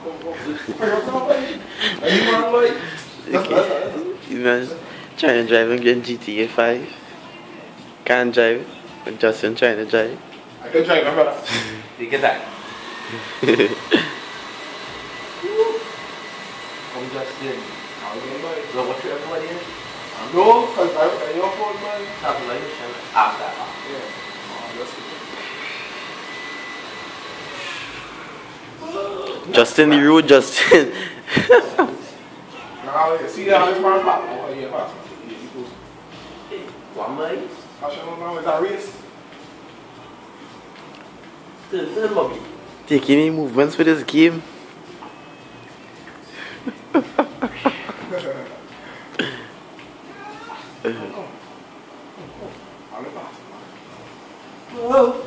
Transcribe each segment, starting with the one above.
You man trying to drive again GTA 5. Can't drive. But Justin trying to drive. I can drive, my brother. You get that? Come Justin. So what you everybody in? No, because I'm your phone, man. After that. Yeah. Justin the road, Justin. Now, see how this man pop? Oh, yeah, pass. One mate. How should I know? Is that race? Third lobby. Taking any movements for this game. Whoa.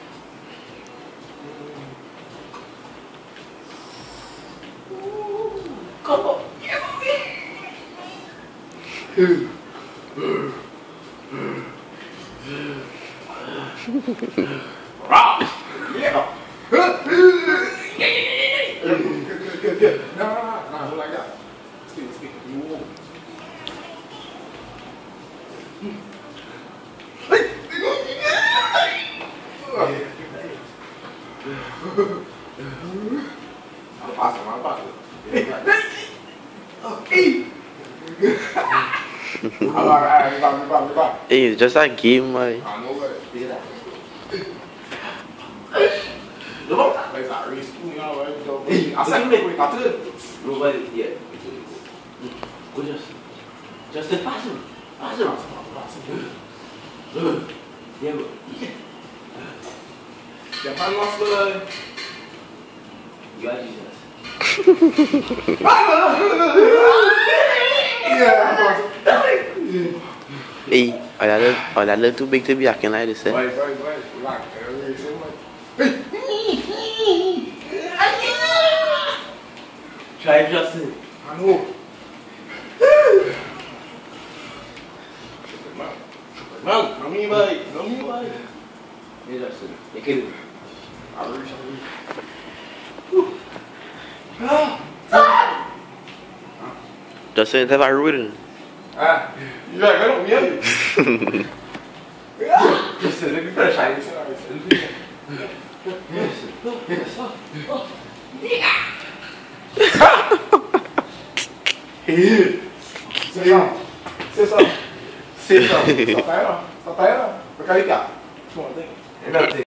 Come on. Yeah. Good. No, like that. Speak. You won't. I'll pass it. Okay. Hey, it's just a game, man. I know that. Look at that. Like that race. I said, wait, I did. Nobody, yeah. Go just pass him. Yeah, go. Yeah, man lost the... You are Jesus. Yeah, Hey, are that little too big to be acting like this, eh? Right. Like, Try Justin. I know. No me, buddy. Yeah, Justin. You can do it. Justin have a road. You like, I don't hear you. Justin, let me finish. Say something. Stop there. Look how you got. Come on, think.